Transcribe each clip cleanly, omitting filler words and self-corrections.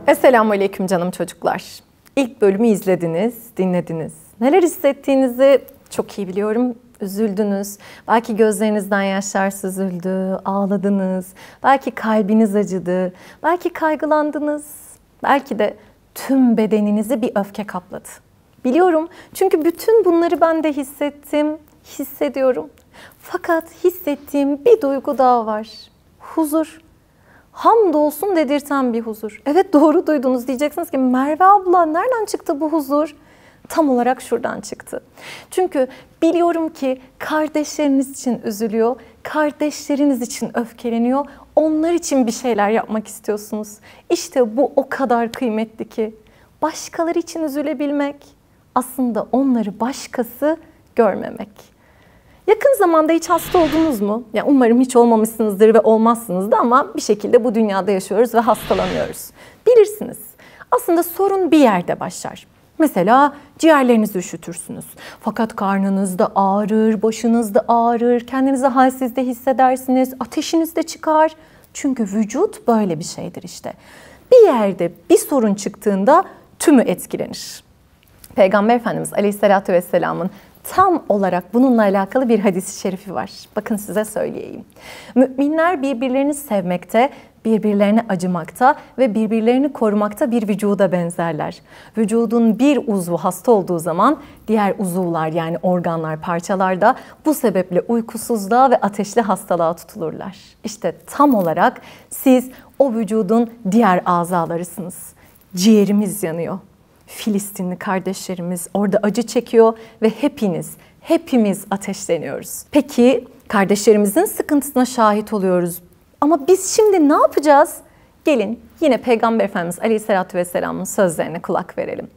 Esselamualeyküm canım çocuklar. İlk bölümü izlediniz, dinlediniz. Neler hissettiğinizi çok iyi biliyorum. Üzüldünüz. Belki gözlerinizden yaşlar süzüldü, ağladınız. Belki kalbiniz acıdı. Belki kaygılandınız. Belki de tüm bedeninizi bir öfke kapladı. Biliyorum çünkü bütün bunları ben de hissettim, hissediyorum. Fakat hissettiğim bir duygu daha var. Huzur. Hamdolsun dedirten bir huzur. Evet, doğru duydunuz. Diyeceksiniz ki Merve abla nereden çıktı bu huzur? Tam olarak şuradan çıktı. Çünkü biliyorum ki kardeşleriniz için üzülüyor, kardeşleriniz için öfkeleniyor, onlar için bir şeyler yapmak istiyorsunuz. İşte bu o kadar kıymetli ki başkaları için üzülebilmek, aslında onları başkası görmemek. Yakın zamanda hiç hasta oldunuz mu? Ya umarım hiç olmamışsınızdır ve olmazsınız da ama bir şekilde bu dünyada yaşıyoruz ve hastalanıyoruz. Bilirsiniz. Aslında sorun bir yerde başlar. Mesela ciğerlerinizi üşütürsünüz. Fakat karnınız da ağrır, başınız da ağrır, kendinizi halsiz de hissedersiniz, ateşiniz de çıkar. Çünkü vücut böyle bir şeydir işte. Bir yerde bir sorun çıktığında tümü etkilenir. Peygamber Efendimiz Aleyhisselatü Vesselam'ın tam olarak bununla alakalı bir hadis-i şerifi var. Bakın size söyleyeyim. Müminler birbirlerini sevmekte, birbirlerine acımakta ve birbirlerini korumakta bir vücuda benzerler. Vücudun bir uzvu hasta olduğu zaman diğer uzuvlar yani organlar, parçalar da bu sebeple uykusuzluğa ve ateşli hastalığa tutulurlar. İşte tam olarak siz o vücudun diğer azalarısınız. Ciğerimiz yanıyor. Filistinli kardeşlerimiz orada acı çekiyor ve hepimiz ateşleniyoruz. Peki kardeşlerimizin sıkıntısına şahit oluyoruz. Ama biz şimdi ne yapacağız? Gelin yine Peygamber Efendimiz Aleyhisselatü Vesselam'ın sözlerine kulak verelim.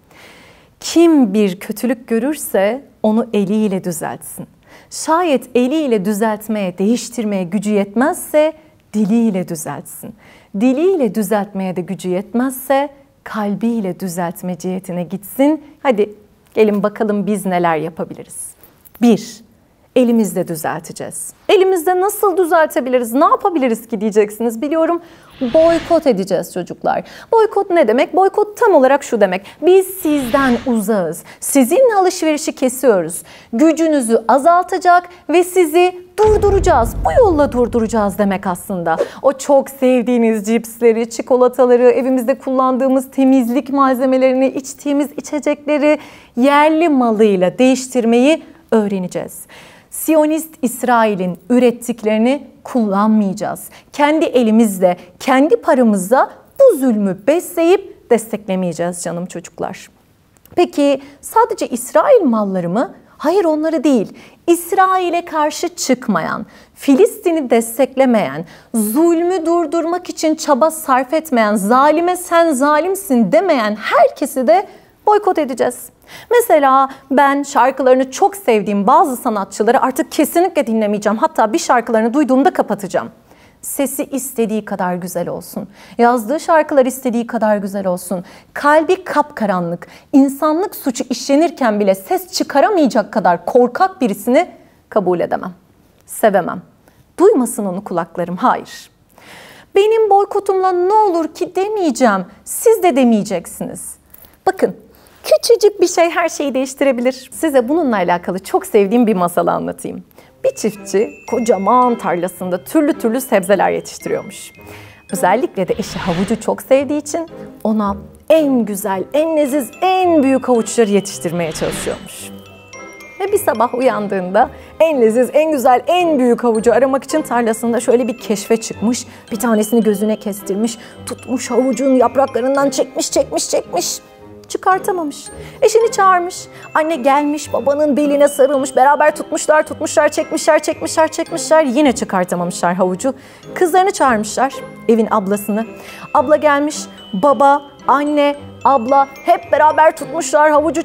Kim bir kötülük görürse onu eliyle düzeltsin. Şayet eliyle düzeltmeye, değiştirmeye gücü yetmezse diliyle düzeltsin. Diliyle düzeltmeye de gücü yetmezse kalbiyle düzeltme cihetine gitsin. Hadi gelin bakalım biz neler yapabiliriz. 1. Elimizle düzelteceğiz. Elimizde nasıl düzeltebiliriz? Ne yapabiliriz ki diyeceksiniz. Biliyorum, boykot edeceğiz çocuklar. Boykot ne demek? Boykot tam olarak şu demek. Biz sizden uzağız. Sizinle alışverişi kesiyoruz. Gücünüzü azaltacak ve sizi durduracağız. Bu yolla durduracağız demek aslında. O çok sevdiğiniz cipsleri, çikolataları, evimizde kullandığımız temizlik malzemelerini, içtiğimiz içecekleri yerli malıyla değiştirmeyi öğreneceğiz. Siyonist İsrail'in ürettiklerini kullanmayacağız. Kendi elimizle, kendi paramızla bu zulmü besleyip desteklemeyeceğiz canım çocuklar. Peki sadece İsrail malları mı? Hayır, onları değil. İsrail'e karşı çıkmayan, Filistin'i desteklemeyen, zulmü durdurmak için çaba sarf etmeyen, zalime sen zalimsin demeyen herkesi de boykot edeceğiz. Mesela ben şarkılarını çok sevdiğim bazı sanatçıları artık kesinlikle dinlemeyeceğim. Hatta bir şarkılarını duyduğumda kapatacağım. Sesi istediği kadar güzel olsun. Yazdığı şarkılar istediği kadar güzel olsun. Kalbi kapkaranlık, insanlık suçu işlenirken bile ses çıkaramayacak kadar korkak birisini kabul edemem. Sevemem. Duymasın onu kulaklarım, hayır. Benim boykotumla ne olur ki demeyeceğim. Siz de demeyeceksiniz. Bakın, küçücük bir şey her şeyi değiştirebilir. Size bununla alakalı çok sevdiğim bir masal anlatayım. Bir çiftçi kocaman tarlasında türlü türlü sebzeler yetiştiriyormuş. Özellikle de eşi havucu çok sevdiği için ona en güzel, en leziz, en büyük havuçları yetiştirmeye çalışıyormuş. Ve bir sabah uyandığında en leziz, en güzel, en büyük havucu aramak için tarlasında şöyle bir keşfe çıkmış. Bir tanesini gözüne kestirmiş, tutmuş havucun yapraklarından çekmiş. Çıkartamamış. Eşini çağırmış. Anne gelmiş, babanın beline sarılmış. Beraber tutmuşlar, çekmişler. Yine çıkartamamışlar havucu. Kızlarını çağırmışlar, evin ablasını. Abla gelmiş, baba, anne, abla hep beraber tutmuşlar, havucu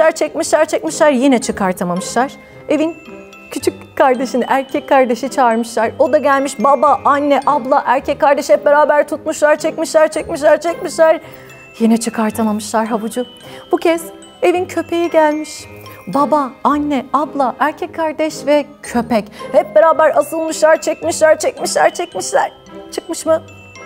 çekmişler. Yine çıkartamamışlar. Evin küçük kardeşini, erkek kardeşi çağırmışlar. O da gelmiş, baba, anne, abla, erkek kardeş hep beraber tutmuşlar, çekmişler. Yine çıkartamamışlar havucu. Bu kez evin köpeği gelmiş. Baba, anne, abla, erkek kardeş ve köpek hep beraber asılmışlar, çekmişler. Çıkmış mı?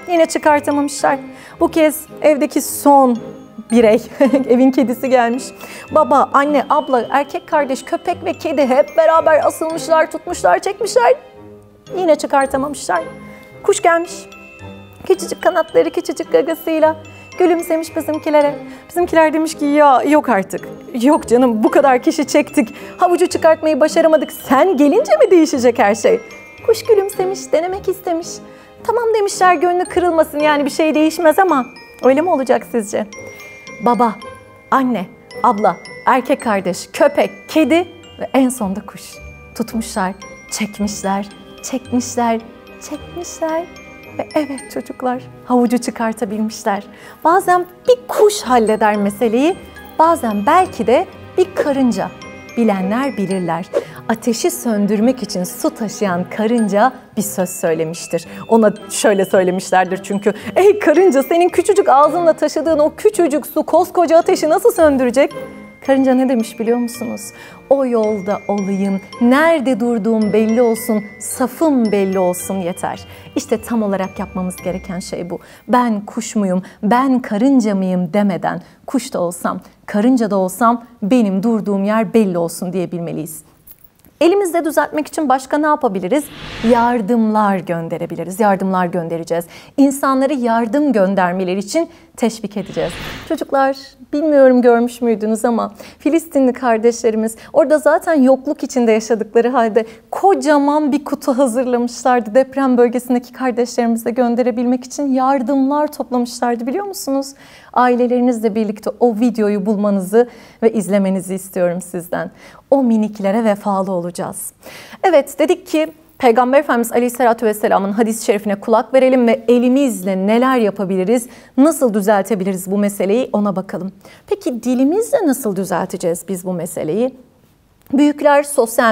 Yine çıkartamamışlar. Bu kez evdeki son birey, evin kedisi gelmiş. Baba, anne, abla, erkek kardeş, köpek ve kedi hep beraber asılmışlar, tutmuşlar, çekmişler. Yine çıkartamamışlar. Kuş gelmiş. Küçücük kanatları, küçücük gagasıyla gülümsemiş bizimkilere. Bizimkiler demiş ki ya yok artık. Yok canım, bu kadar kişi çektik. Havucu çıkartmayı başaramadık. Sen gelince mi değişecek her şey? Kuş gülümsemiş, denemek istemiş. Tamam demişler, gönlü kırılmasın, yani bir şey değişmez ama öyle mi olacak sizce? Baba, anne, abla, erkek kardeş, köpek, kedi ve en sonunda kuş. Tutmuşlar, çekmişler, çekmişler, çekmişler ve evet çocuklar, havucu çıkartabilmişler. Bazen bir kuş halleder meseleyi, bazen belki de bir karınca. Bilenler bilirler. Ateşi söndürmek için su taşıyan karınca bir söz söylemiştir. Ona şöyle söylemişlerdir çünkü. Ey karınca, senin küçücük ağzınla taşıdığın o küçücük su koskoca ateşi nasıl söndürecek? Karınca ne demiş biliyor musunuz? O yolda olayım, nerede durduğum belli olsun, safım belli olsun yeter. İşte tam olarak yapmamız gereken şey bu. Ben kuş muyum, ben karınca mıyım demeden kuş da olsam, karınca da olsam benim durduğum yer belli olsun diyebilmeliyiz. Elimizde düzeltmek için başka ne yapabiliriz? Yardımlar gönderebiliriz. Yardımlar göndereceğiz. İnsanları yardım göndermeleri için teşvik edeceğiz. Çocuklar, bilmiyorum görmüş müydünüz ama Filistinli kardeşlerimiz orada zaten yokluk içinde yaşadıkları halde kocaman bir kutu hazırlamışlardı. Deprem bölgesindeki kardeşlerimize gönderebilmek için yardımlar toplamışlardı, biliyor musunuz? Ailelerinizle birlikte o videoyu bulmanızı ve izlemenizi istiyorum sizden. O miniklere vefalı olacağız. Evet, dedik ki Peygamber Efendimiz Aleyhisselatü Vesselam'ın hadis-i şerifine kulak verelim ve elimizle neler yapabiliriz, nasıl düzeltebiliriz bu meseleyi, ona bakalım. Peki dilimizle nasıl düzelteceğiz biz bu meseleyi? Büyükler sosyal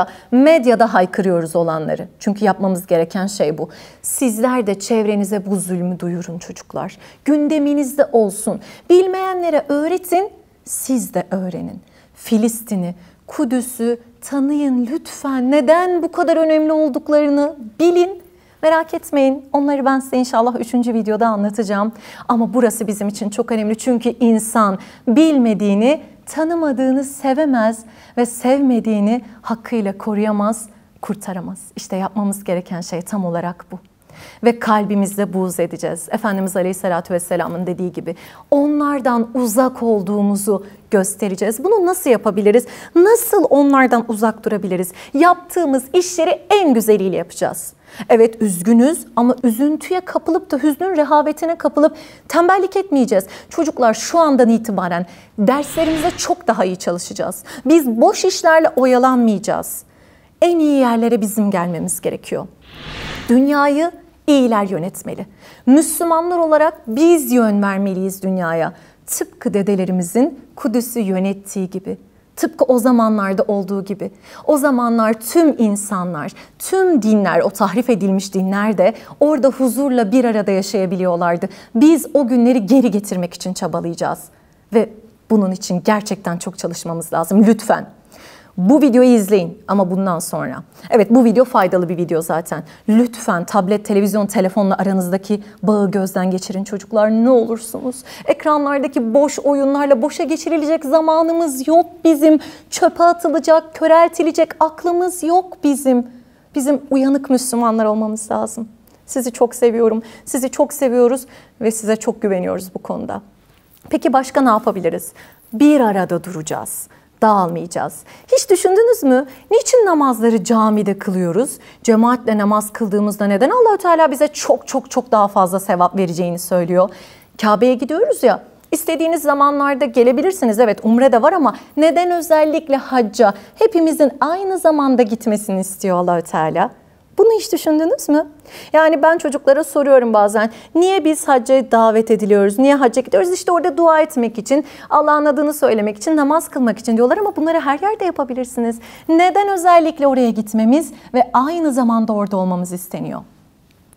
medyada haykırıyoruz olanları. Çünkü yapmamız gereken şey bu. Sizler de çevrenize bu zulmü duyurun çocuklar. Gündeminizde olsun. Bilmeyenlere öğretin, siz de öğrenin. Filistin'i, Kudüs'ü tanıyın lütfen. Neden bu kadar önemli olduklarını bilin. Merak etmeyin, onları ben size inşallah 3. videoda anlatacağım. Ama burası bizim için çok önemli çünkü insan bilmediğini, tanımadığını sevemez ve sevmediğini hakkıyla koruyamaz, kurtaramaz. İşte yapmamız gereken şey tam olarak bu. Ve kalbimizde buğz edeceğiz. Efendimiz Aleyhisselatü Vesselam'ın dediği gibi onlardan uzak olduğumuzu göstereceğiz. Bunu nasıl yapabiliriz? Nasıl onlardan uzak durabiliriz? Yaptığımız işleri en güzeliyle yapacağız. Evet, üzgünüz ama üzüntüye kapılıp da hüznün rehavetine kapılıp tembellik etmeyeceğiz. Çocuklar, şu andan itibaren derslerimize çok daha iyi çalışacağız. Biz boş işlerle oyalanmayacağız. En iyi yerlere bizim gelmemiz gerekiyor. Dünyayı iyiler yönetmeli. Müslümanlar olarak biz yön vermeliyiz dünyaya. Tıpkı dedelerimizin Kudüs'ü yönettiği gibi. Tıpkı o zamanlarda olduğu gibi. O zamanlar tüm insanlar, tüm dinler, o tahrif edilmiş dinler de orada huzurla bir arada yaşayabiliyorlardı. Biz o günleri geri getirmek için çabalayacağız. Ve bunun için gerçekten çok çalışmamız lazım. Lütfen. Bu videoyu izleyin ama bundan sonra. Evet, bu video faydalı bir video zaten. Lütfen tablet, televizyon, telefonla aranızdaki bağı gözden geçirin çocuklar, ne olursunuz. Ekranlardaki boş oyunlarla boşa geçirilecek zamanımız yok bizim. Çöpe atılacak, köreltilecek aklımız yok bizim. Bizim uyanık Müslümanlar olmamız lazım. Sizi çok seviyorum, sizi çok seviyoruz ve size çok güveniyoruz bu konuda. Peki başka ne yapabiliriz? Bir arada duracağız. Dağılmayacağız. Hiç düşündünüz mü? Niçin namazları camide kılıyoruz? Cemaatle namaz kıldığımızda neden Allahü Teala bize çok daha fazla sevap vereceğini söylüyor? Kabe'ye gidiyoruz ya. İstediğiniz zamanlarda gelebilirsiniz. Evet, umre de var ama neden özellikle hacca hepimizin aynı zamanda gitmesini istiyor Allahü Teala? Bunu hiç düşündünüz mü? Yani ben çocuklara soruyorum bazen, niye biz hacca davet ediliyoruz, niye hacca gidiyoruz? İşte orada dua etmek için, Allah'ın adını söylemek için, namaz kılmak için diyorlar ama bunları her yerde yapabilirsiniz. Neden özellikle oraya gitmemiz ve aynı zamanda orada olmamız isteniyor?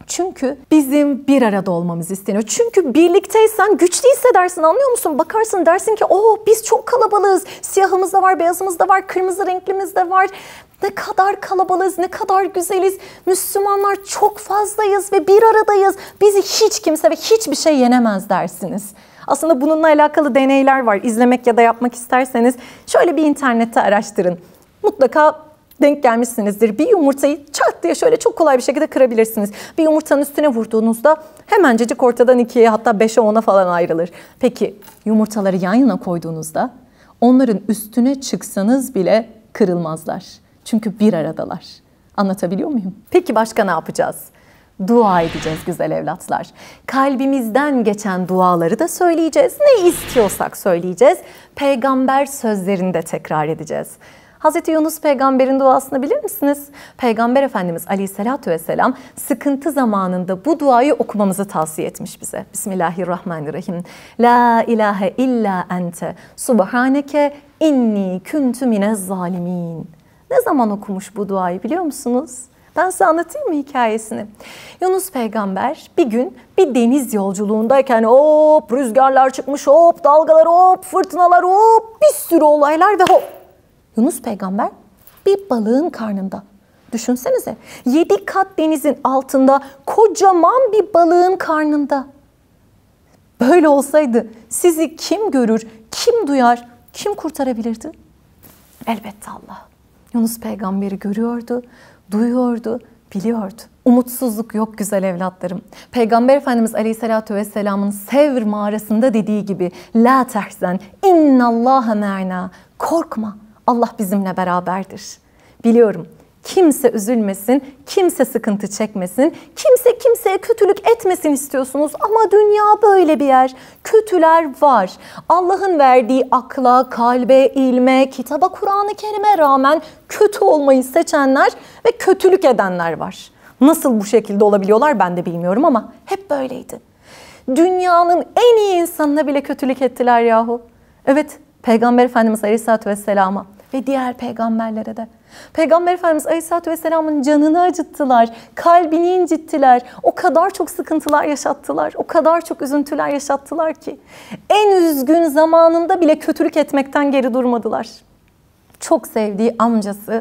Çünkü bizim bir arada olmamız isteniyor. Çünkü birlikteysen güçlü hissedersin, anlıyor musun? Bakarsın dersin ki biz çok kalabalığız. Siyahımız da var, beyazımız da var, kırmızı renklimiz de var. Ne kadar kalabalığız, ne kadar güzeliz. Müslümanlar çok fazlayız ve bir aradayız. Bizi hiç kimse ve hiçbir şey yenemez dersiniz. Aslında bununla alakalı deneyler var. İzlemek ya da yapmak isterseniz şöyle bir internette araştırın. Mutlaka denk gelmişsinizdir. Bir yumurtayı çat diye şöyle çok kolay bir şekilde kırabilirsiniz. Bir yumurtanın üstüne vurduğunuzda hemencecik ortadan 2'ye, hatta 5'e 10'a falan ayrılır. Peki yumurtaları yan yana koyduğunuzda onların üstüne çıksanız bile kırılmazlar. Çünkü bir aradalar. Anlatabiliyor muyum? Peki başka ne yapacağız? Dua edeceğiz güzel evlatlar. Kalbimizden geçen duaları da söyleyeceğiz. Ne istiyorsak söyleyeceğiz. Peygamber sözlerini de tekrar edeceğiz. Hazreti Yunus peygamberin duasını bilir misiniz? Peygamber Efendimiz Aleyhisselatü Vesselam sıkıntı zamanında bu duayı okumamızı tavsiye etmiş bize. Bismillahirrahmanirrahim. La ilahe illa ente subhaneke inni kuntu minez zalimin. Ne zaman okumuş bu duayı biliyor musunuz? Ben size anlatayım mı hikayesini? Yunus peygamber bir gün bir deniz yolculuğundayken hop rüzgarlar çıkmış, hop dalgalar, hop fırtınalar, hop bir sürü olaylar ve hop. Yunus peygamber bir balığın karnında. Düşünsenize 7 kat denizin altında kocaman bir balığın karnında. Böyle olsaydı sizi kim görür, kim duyar, kim kurtarabilirdi? Elbette Allah. Yunus peygamberi görüyordu, duyuyordu, biliyordu. Umutsuzluk yok güzel evlatlarım. Peygamber Efendimiz Aleyhisselatü Vesselam'ın Sevr mağarasında dediği gibi La tehzen innallâhe me'na. Korkma, Allah bizimle beraberdir. Biliyorum kimse üzülmesin, kimse sıkıntı çekmesin, kimse kimseye kötülük etmesin istiyorsunuz ama dünya böyle bir yer. Kötüler var. Allah'ın verdiği akla, kalbe, ilme, kitaba, Kur'an-ı Kerim'e rağmen kötü olmayı seçenler ve kötülük edenler var. Nasıl bu şekilde olabiliyorlar ben de bilmiyorum ama hep böyleydi. Dünyanın en iyi insanına bile kötülük ettiler yahu. Evet, Peygamber Efendimiz Aleyhisselatü Vesselam'a ve diğer peygamberlere de. Peygamber Efendimiz Aleyhisselatü Vesselam'ın canını acıttılar, kalbini incittiler. O kadar çok sıkıntılar yaşattılar, o kadar çok üzüntüler yaşattılar ki en üzgün zamanında bile kötülük etmekten geri durmadılar. Çok sevdiği amcası,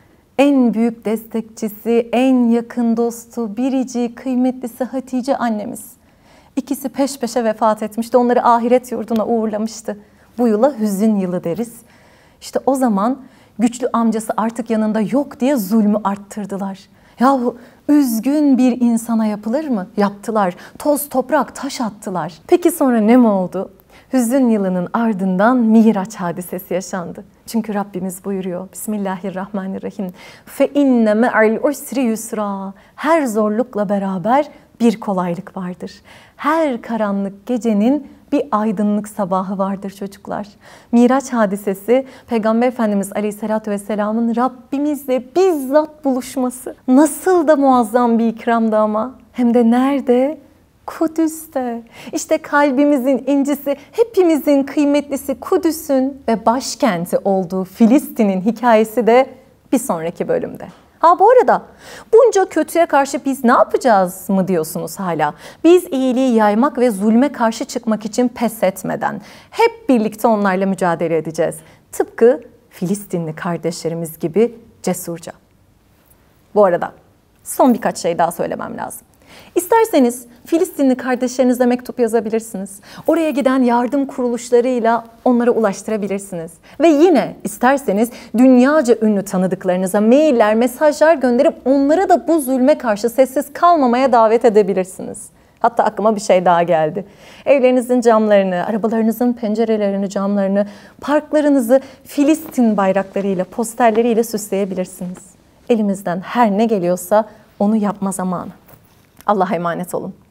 en büyük destekçisi, en yakın dostu, biricik, kıymetlisi Hatice annemiz. İkisi peş peşe vefat etmişti, onları ahiret yurduna uğurlamıştı. Bu yıla hüzün yılı deriz. İşte o zaman güçlü amcası artık yanında yok diye zulmü arttırdılar. Yahu üzgün bir insana yapılır mı? Yaptılar. Toz, toprak, taş attılar. Peki sonra ne mi oldu? Hüzün yılının ardından Miraç hadisesi yaşandı. Çünkü Rabbimiz buyuruyor. Bismillahirrahmanirrahim. Fe inne me'al usri yusra. Her zorlukla beraber bir kolaylık vardır. Her karanlık gecenin bir aydınlık sabahı vardır çocuklar. Miraç hadisesi Peygamber Efendimiz Aleyhisselatü Vesselam'ın Rabbimizle bizzat buluşması. Nasıl da muazzam bir ikramdı ama. Hem de nerede? Kudüs'te. İşte kalbimizin incisi, hepimizin kıymetlisi Kudüs'ün ve başkenti olduğu Filistin'in hikayesi de bir sonraki bölümde. Ha bu arada bunca kötüye karşı biz ne yapacağız mı diyorsunuz hala? Biz iyiliği yaymak ve zulme karşı çıkmak için pes etmeden hep birlikte onlarla mücadele edeceğiz. Tıpkı Filistinli kardeşlerimiz gibi cesurca. Bu arada son birkaç şey daha söylemem lazım. İsterseniz Filistinli kardeşlerinize mektup yazabilirsiniz. Oraya giden yardım kuruluşlarıyla onlara ulaştırabilirsiniz. Ve yine isterseniz dünyaca ünlü tanıdıklarınıza mailler, mesajlar gönderip onlara da bu zulme karşı sessiz kalmamaya davet edebilirsiniz. Hatta aklıma bir şey daha geldi. Evlerinizin camlarını, arabalarınızın pencerelerini, camlarını, parklarınızı Filistin bayraklarıyla, posterleriyle süsleyebilirsiniz. Elimizden her ne geliyorsa onu yapma zamanı. Allah'a emanet olun.